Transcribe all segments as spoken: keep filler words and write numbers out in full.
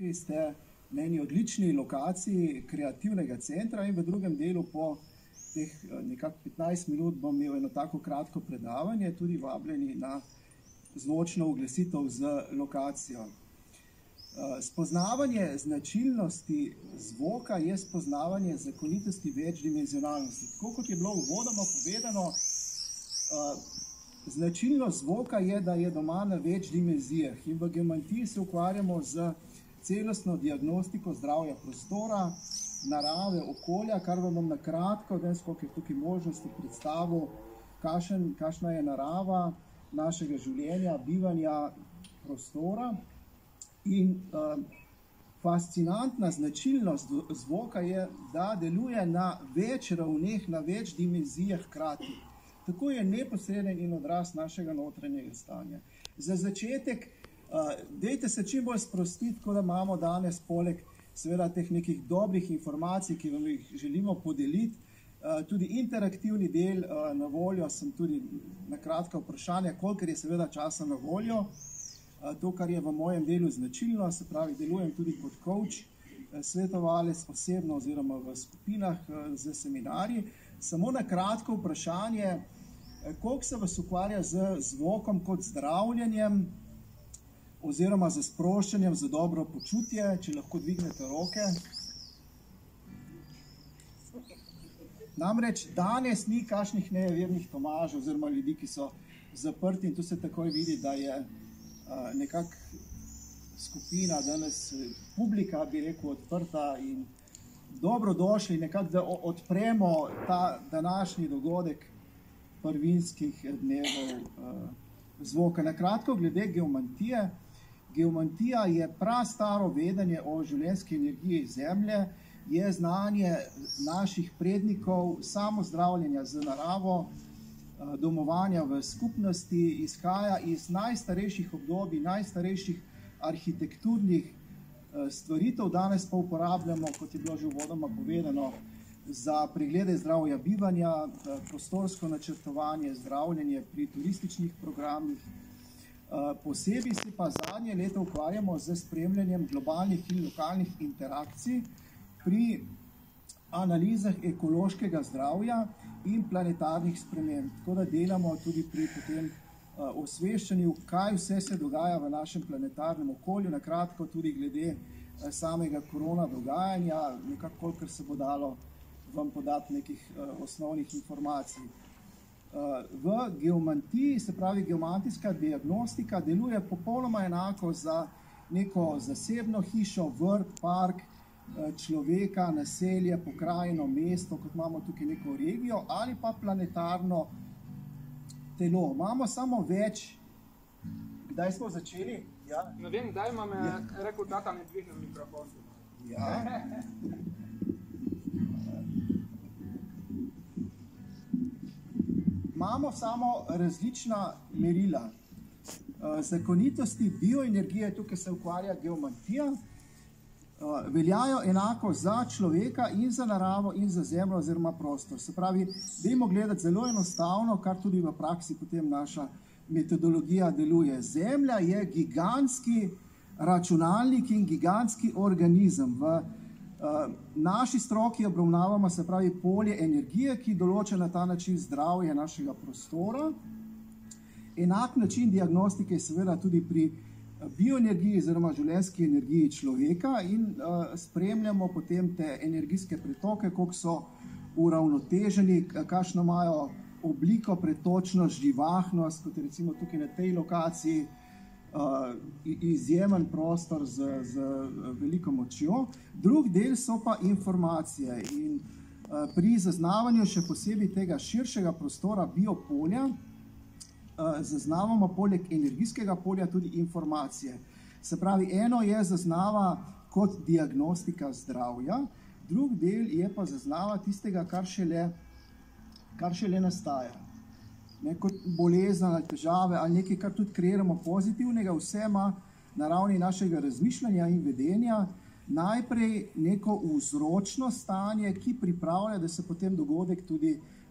rekli ste, na eni odlični lokaciji kreativnega centra in v drugem delu po teh nekako petnajst minut bom imel eno tako kratko predavanje, tudi vabljeni na zvočno uglasitev z lokacijo. Spoznavanje značilnosti zvoka je spoznavanje zakonitosti večdimenzionalnosti. Tako kot je bilo uvodoma povedano, značilnost zvoka je, da je doma na več dimenzijah in v geomantiji se ukvarjamo z celostno diagnostiko zdravja prostora, narave, okolja, kar vam bom na kratko, danes, koliko je tukaj možnosti, predstavil, kakšen, kakšna je narava našega življenja, bivanja prostora. In uh, fascinantna značilnost zvoka je, da deluje na več ravneh, na več dimenzijah hkrati. Tako je neposreden in odraz našega notranjega stanja. Za začetek, uh, dejte se čim bolj sprostiti, tako da imamo danes poleg seveda teh nekih dobrih informacij, ki vam jih želimo podeliti, uh, tudi interaktivni del uh, na voljo, sem tudi na kratka vprašanja, kolikor je seveda časa na voljo. To, kar je v mojem delu značilno, se pravi, delujem tudi kot coach, svetovalec osebno oziroma v skupinah z seminarji. Samo na kratko vprašanje, koliko se vas ukvarja z zvokom kot zdravljenjem oziroma z sproščanjem za dobro počutje, če lahko dvignete roke. Namreč danes ni kakšnih nejevernih Tomažev oziroma ljudi, ki so zaprti in tu se takoj vidi, da je nekak skupina, danes publika, bi rekel, odprta in dobrodošli nekako, da odpremo ta današnji dogodek prvinskih dnevov zvoka. Na kratko, glede geomantije. Geomantija je prastaro vedenje o življenjski energiji Zemlje, je znanje naših prednikov, samozdravljenja z naravo, domovanja v skupnosti, izhaja iz najstarejših obdobij, najstarejših arhitekturnih stvaritev. Danes pa uporabljamo, kot je bilo že uvodoma povedano, za preglede zdravja bivanja, prostorsko načrtovanje, zdravljenje pri turističnih programih. Posebej se pa zadnje leto ukvarjamo z spremljanjem globalnih in lokalnih interakcij pri analizah ekološkega zdravja in planetarnih sprememb. Tako da delamo tudi pri potem uh, osveščanju, kaj vse se dogaja v našem planetarnem okolju, na kratko tudi glede uh, samega korona dogajanja, nekako kolikor se bo dalo vam podati nekih uh, osnovnih informacij. Uh, v geomantiji, se pravi geomantijska diagnostika, deluje popolnoma enako za neko zasebno hišo, vrt, park, človeka, naselje, pokrajino, mesto, kot imamo tukaj neko regijo, ali pa planetarno telo. Imamo samo več. Kdaj smo začeli? Ja? Ne vem, kdaj imam ja. rekel, tata ne dvignem mikrofon. Ja. Imamo samo različna merila. Zakonitosti bioenergije, tukaj se ukvarja geomantija, veljajo enako za človeka in za naravo in za zemljo oziroma prostor. Se pravi, dajmo gledati zelo enostavno, kar tudi v praksi potem naša metodologija deluje. Zemlja je gigantski računalnik in gigantski organizem. V uh, naši stroki obravnavamo, se pravi, polje energije, ki določa na ta način zdravje našega prostora. Enak način diagnostike je seveda tudi pri bioenergiji oziroma življenjski energiji človeka in uh, spremljamo potem te energijske pretoke, koliko so uravnoteženi, kakšno imajo obliko, pretočnost, živahnost, kot je recimo tukaj na tej lokaciji, uh, izjemen prostor z, z veliko močjo. Drug del so pa informacije in uh, pri zaznavanju še posebej tega širšega prostora biopolja zaznavamo poleg energijskega polja tudi informacije. Se pravi, eno je zaznava kot diagnostika zdravja, drug del je pa zaznava tistega, kar šele, kar šele nastaja. Ne, kot bolezen ali težave ali nekaj, kar tudi kreiramo pozitivnega, vse ima na ravni našega razmišljanja in vedenja najprej neko vzročno stanje, ki pripravlja, da se potem dogodek tudi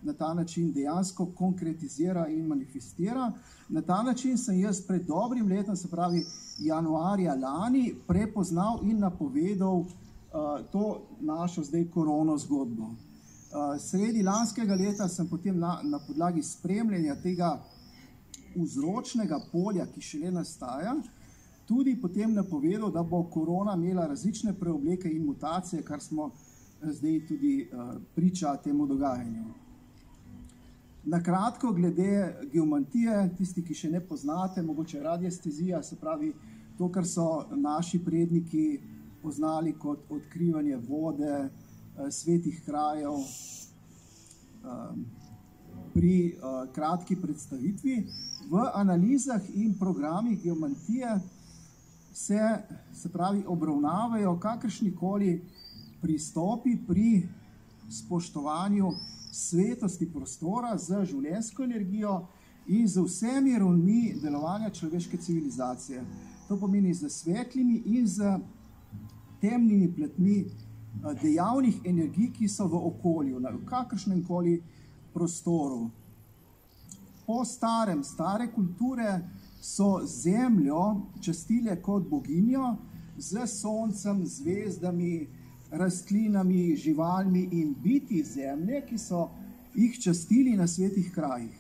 na ta način dejansko konkretizira in manifestira. Na ta način sem jaz pred dobrim letom, se pravi januarja lani, prepoznal in napovedal uh, to našo zdaj korono zgodbo. Uh, sredi lanskega leta sem potem na, na podlagi spremljanja tega vzročnega polja, ki šele nastaja, tudi potem napovedal, da bo korona imela različne preobleke in mutacije, kar smo zdaj tudi uh, priča temu dogajanju. Na kratko glede geomantije, tisti, ki še ne poznate, mogoče radiestezija, se pravi to, kar so naši predniki poznali kot odkrivanje vode, uh, svetih krajev, uh, pri uh, kratki predstavitvi. V analizah in programih geomantije se, se pravi, obravnavajo kakršnikoli pristopi pri spoštovanju svetosti prostora z življenjsko energijo in z vsemi ravnmi delovanja človeške civilizacije. To pomeni z svetlimi in z temnimi pletmi dejavnih energij, ki so v okolju, na kakršnem koli prostoru. Po starem, stare kulture so zemljo častile kot boginjo z soncem, zvezdami, rastlinami, živalmi in biti zemlje, ki so jih častili na svetih krajih.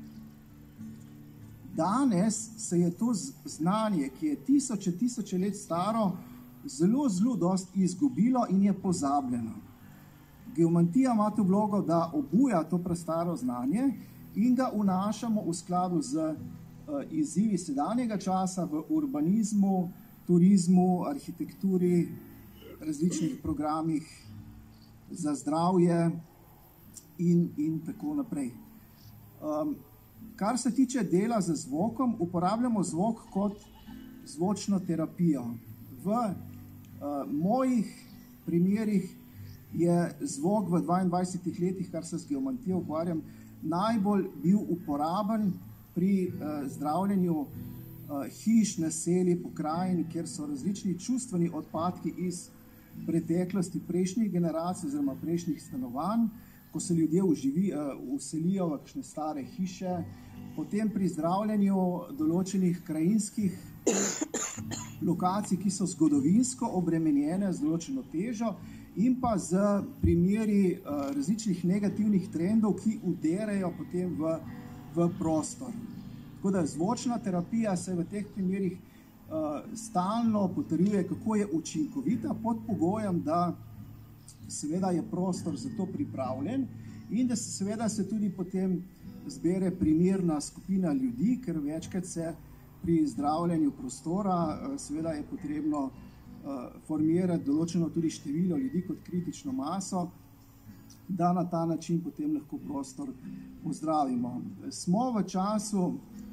Danes se je to znanje, ki je tisoče, tisoče let staro, zelo, zelo dost izgubilo in je pozabljeno. Geomantija ima to vlogo, da obuja to prastaro znanje in ga vnašamo v skladu z uh, izzivi sedanjega časa v urbanizmu, turizmu, arhitekturi, različnih programih za zdravje in, in tako naprej. Um, kar se tiče dela z zvokom, uporabljamo zvok kot zvočno terapijo. V uh, mojih primerih je zvok v dvaindvajsetih letih, kar se z geomantijo ukvarjam, najbolj bil uporaben pri uh, zdravljenju uh, hiš, naselij, pokrajin, kjer so različni čustveni odpadki iz preteklosti prejšnjih generacij oziroma prejšnjih stanovanj, ko se ljudje uživi, uh, uselijo v kakšne stare hiše, potem pri zdravljenju določenih krajinskih lokacij, ki so zgodovinsko obremenjene z določeno težo, in pa z primeri uh, različnih negativnih trendov, ki uderajo potem v, v prostor. Tako da zvočna terapija se v teh primerih uh, stalno potrjuje, kako je učinkovita, pod pogojem, da seveda je prostor za to pripravljen in da se seveda se tudi potem zbere primerna skupina ljudi, ker večkrat se pri zdravljenju prostora uh, seveda je potrebno formirati določeno tudi število ljudi kot kritično maso, da na ta način potem lahko prostor ozdravimo. Smo v času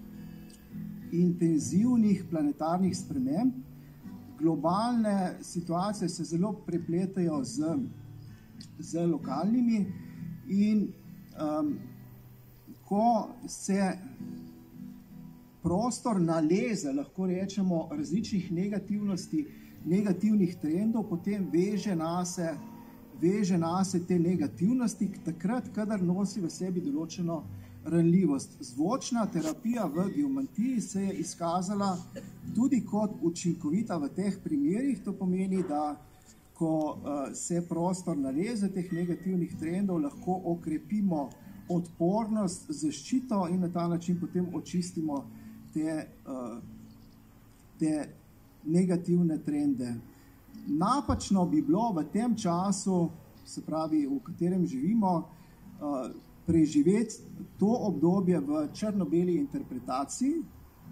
intenzivnih planetarnih sprememb, globalne situacije se zelo prepletajo z, z lokalnimi in um, ko se prostor naleze, lahko rečemo, različnih negativnosti, negativnih trendov, potem veže nase, veže nase te negativnosti, takrat, kadar nosi v sebi določeno ranljivost. Zvočna terapija v geomantiji se je izkazala tudi kot učinkovita v teh primerih. To pomeni, da ko uh, se prostor naleze teh negativnih trendov, lahko okrepimo odpornost, zaščito in na ta način potem očistimo te, uh, te negativne trende. Napačno bi bilo v tem času, se pravi, v katerem živimo, preživeti to obdobje v črno-beli interpretaciji,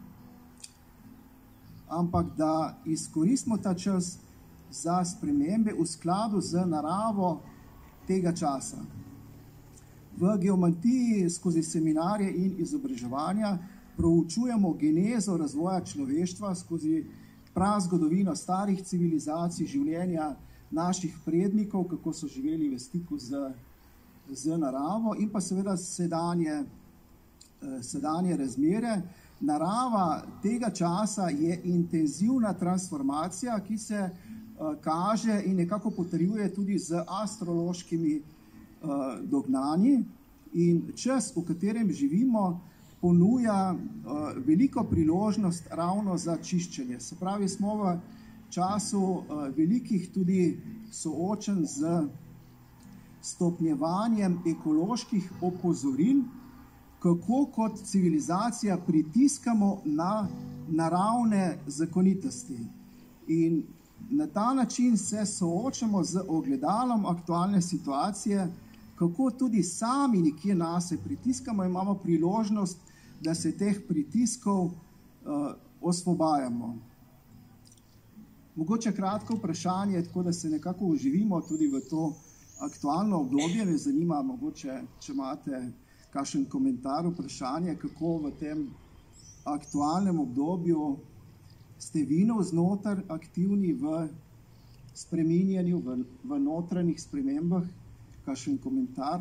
ampak da izkoristimo ta čas za spremembe v skladu z naravo tega časa. V geomantiji skozi seminarje in izobraževanja proučujemo genezo razvoja človeštva skozi prazgodovino starih civilizacij, življenja naših prednikov, kako so živeli v stiku z, z naravo in pa seveda sedanje, sedanje razmere. Narava tega časa je intenzivna transformacija, ki se kaže in nekako potrjuje tudi z astrološkimi dognanji. In čas, v katerem živimo, ponuja uh, veliko priložnost ravno za čiščenje. Se pravi, smo v času uh, velikih tudi soočen z stopnjevanjem ekoloških opozoril, kako kot civilizacija pritiskamo na naravne zakonitosti. In na ta način se soočamo z ogledalom aktualne situacije, kako tudi sami nekje nase pritiskamo in imamo priložnost, da se teh pritiskov uh, osvobajamo. Mogoče kratko vprašanje, tako da se nekako uživimo tudi v to aktualno obdobje. Me zanima, mogoče, če imate kakšen komentar, vprašanje, kako v tem aktualnem obdobju ste vi navznoter aktivni v spreminjanju, v, v notranjih spremembah, kakšen komentar.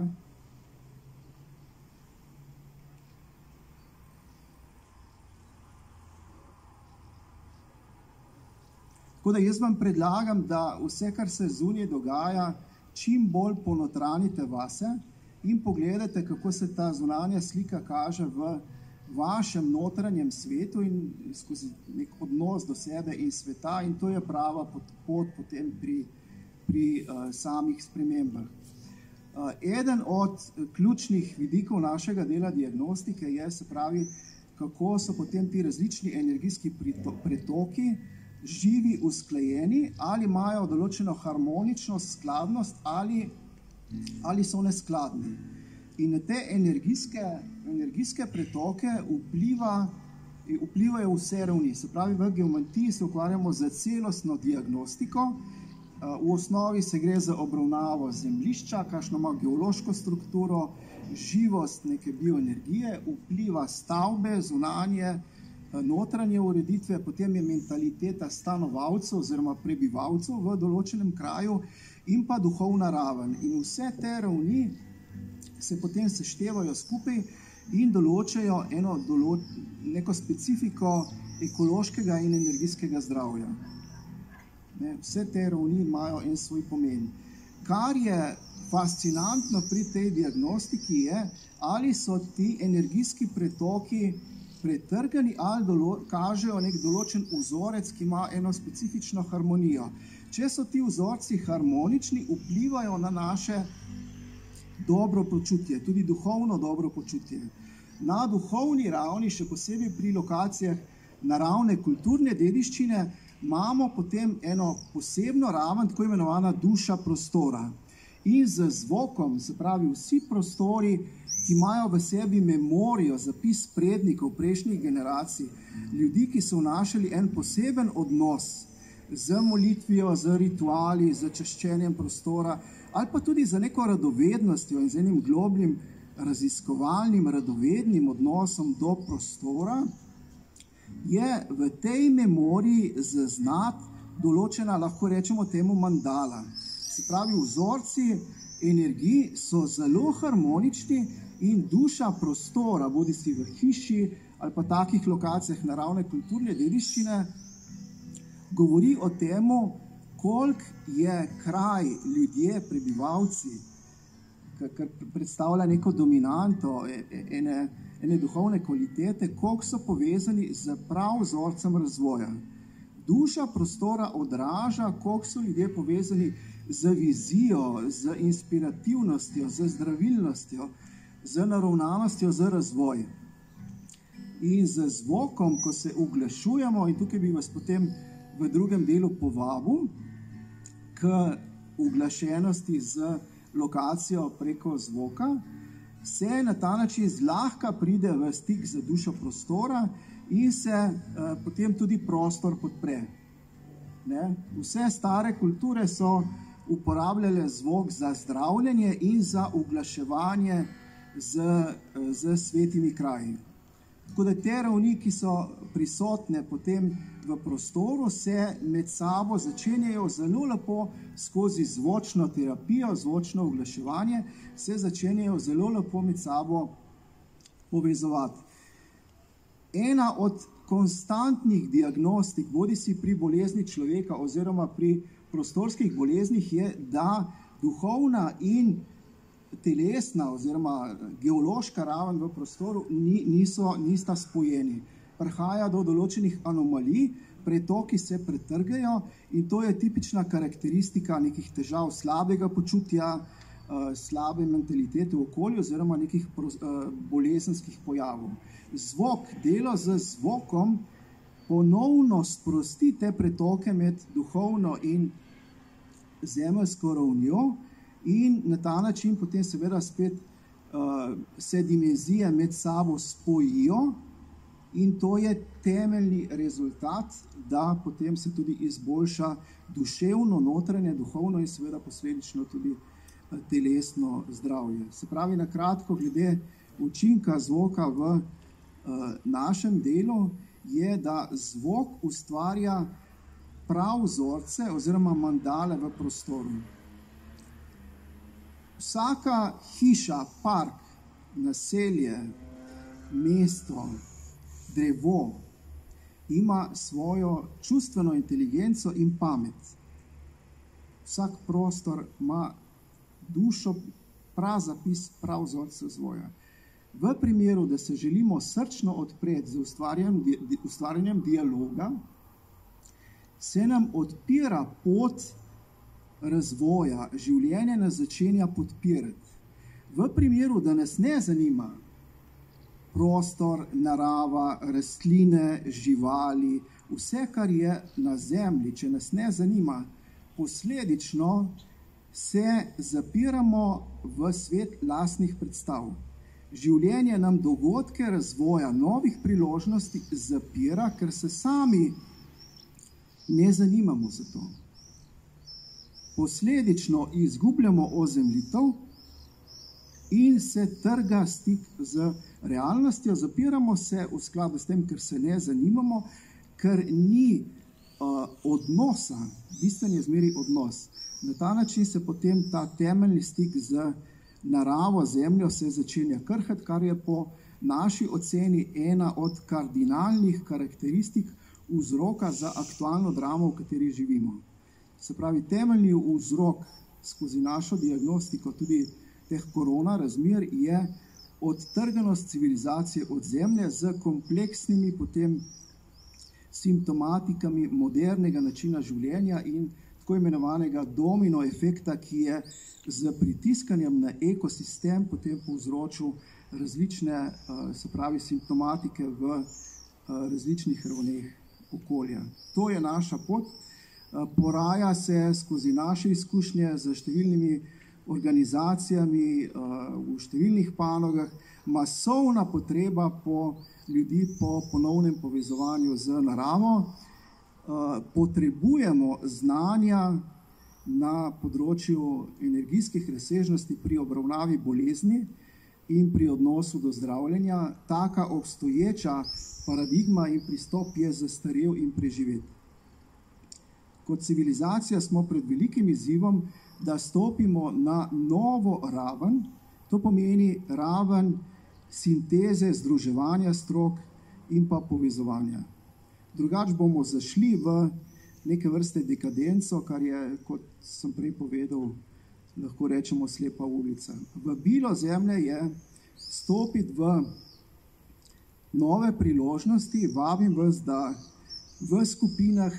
Tako da jaz vam predlagam, da vse, kar se zunaj dogaja, čim bolj ponotranite vase in pogledate, kako se ta zunanja slika kaže v vašem notranjem svetu in skozi nek odnos do sebe in sveta, in to je prava pot, pot potem pri, pri uh, samih spremembah. Uh, eden od ključnih vidikov našega dela diagnostike je, se pravi, kako so potem ti različni energijski pretoki živi, usklajeni, ali imajo določeno harmoničnost, skladnost, ali, ali so neskladni. In na te energijske, energijske pretoke vpliva, vplivajo vse ravni. Se pravi, v geometriji se ukvarjamo z celostno diagnostiko. V osnovi se gre za obravnavo zemljišča, kakšno ima geološko strukturo, živost neke bioenergije, vpliva stavbe, zunanje, notranje ureditve, potem je mentaliteta stanovalcev oziroma prebivalcev v določenem kraju in pa duhovna raven. In vse te ravni se potem seštevajo skupaj in določajo eno dolo, neko specifiko ekološkega in energijskega zdravja. Ne, vse te ravni imajo en svoj pomen. Kar je fascinantno pri tej diagnostiki je, ali so ti energijski pretoki pretrgani ali dolo, kažejo nek določen vzorec, ki ima eno specifično harmonijo. Če so ti vzorci harmonični, vplivajo na naše dobro počutje, tudi duhovno dobro počutje. Na duhovni ravni, še posebej pri lokacijah naravne kulturne dediščine, imamo potem eno posebno raven, tako imenovana duša prostora. In z zvokom, se pravi vsi prostori, ki imajo v sebi memorijo, zapis prednikov prejšnjih generacij, ljudi, ki so vnašali en poseben odnos z molitvijo, z rituali, z čaščenjem prostora, ali pa tudi za neko radovednostjo in z enim globljim raziskovalnim, radovednim odnosom do prostora, je v tej memoriji zaznati določena, lahko rečemo temu, mandala. Se pravi, vzorci energij so zelo harmonični in duša prostora, bodi si v hiši ali pa takih lokacijah naravne kulturne dediščine, govori o temu, koliko je kraj, ljudje, prebivalci, kar predstavlja neko dominanto ene, ene duhovne kvalitete, koliko so povezani z prav vzorcem razvoja. Duša prostora odraža, koliko so ljudje povezani z vizijo, z inspirativnostjo, z zdravilnostjo, z naravnanostjo, z razvojem. In z zvokom, ko se uglašujemo, in tukaj bi vas potem v drugem delu povabil k uglašenosti z lokacijo preko zvoka, se na ta način zlahka pride v stik z dušo prostora in se eh, potem tudi prostor podpre. Ne? Vse stare kulture so uporabljale zvok za zdravljenje in za uglaševanje z, z svetimi kraji. Tako da te ravni, ki so prisotne potem v prostoru, se med sabo začenjajo zelo lepo skozi zvočno terapijo, zvočno uglaševanje, se začenjajo zelo lepo med sabo povezovati. Ena od konstantnih diagnostik, bodi si pri bolezni človeka oziroma pri prostorskih boleznih, je, da duhovna in telesna oziroma geološka raven v prostoru ni, niso, nista spojeni. Prihaja do določenih anomalij, pretoki se pretrgajo in to je tipična karakteristika nekih težav slabega počutja, slabe mentalitete v okolju oziroma nekih bolezenskih pojavov. Zvok, delo z zvokom ponovno sprosti te pretoke med duhovno in zemeljsko ravnjo in na ta način potem seveda spet uh, se dimenzije med sabo spojijo in to je temeljni rezultat, da potem se tudi izboljša duševno, notranje, duhovno in seveda posledično tudi telesno zdravje. Se pravi, na kratko, glede učinka zvoka v uh, našem delu je, da zvok ustvarja prav vzorce oziroma mandale v prostoru. Vsaka hiša, park, naselje, mesto, drevo ima svojo čustveno inteligenco in pamet. Vsak prostor ima dušo, prav zapis, prav vzorce vzvoja. V primeru, da se želimo srčno odpreti z ustvarjanjem, ustvarjanjem dialoga, se nam odpira pot razvoja, življenje nas začenja podpirati. V primeru, da nas ne zanima prostor, narava, rastline, živali, vse, kar je na zemlji, če nas ne zanima, posledično se zapiramo v svet lastnih predstav. Življenje nam dogodke razvoja, novih priložnosti zapira, ker se sami ne zanimamo za to. Posledično izgubljamo ozemljitev in se trga stik z realnostjo, zapiramo se v skladu s tem, ker se ne zanimamo, ker ni uh, odnosa, bistven je zmeri odnos. Na ta način se potem ta temeljni stik z naravo, zemljo se začenja krhati, kar je po naši oceni ena od kardinalnih karakteristik vzroka za aktualno dramo, v kateri živimo. Se pravi, temeljni vzrok skozi našo diagnostiko tudi teh korona razmer je odtrganost civilizacije od zemlje z kompleksnimi potem simptomatikami modernega načina življenja in tako imenovanega domino efekta, ki je z pritiskanjem na ekosistem potem povzročil različne, se pravi, simptomatike v različnih ravneh okolja. To je naša pot. Poraja se skozi naše izkušnje z številnimi organizacijami v številnih panogah masovna potreba po ljudi po ponovnem povezovanju z naravo. Potrebujemo znanja na področju energijskih razsežnosti pri obravnavi bolezni in pri odnosu do zdravljenja. Taka obstoječa paradigma in pristop je zastarel in preživet. Kot civilizacija smo pred velikim izzivom, da stopimo na novo raven, to pomeni raven sinteze, združevanja strok in pa povezovanja. Drugač bomo zašli v neke vrste dekadenco, kar je, kot sem prej povedal, lahko rečemo slepa ulica. Vabilo zemlje je stopiti v nove priložnosti, vabim vas, da v skupinah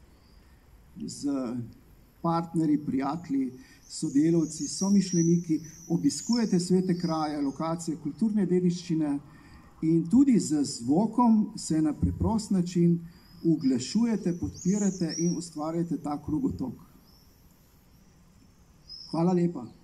z partnerji, prijatelji, sodelavci, somišljeniki obiskujete svete kraje, lokacije kulturne dediščine in tudi z zvokom se na preprost način uglašujete, podpirate in ustvarjate ta krugotok. Hvala lepa.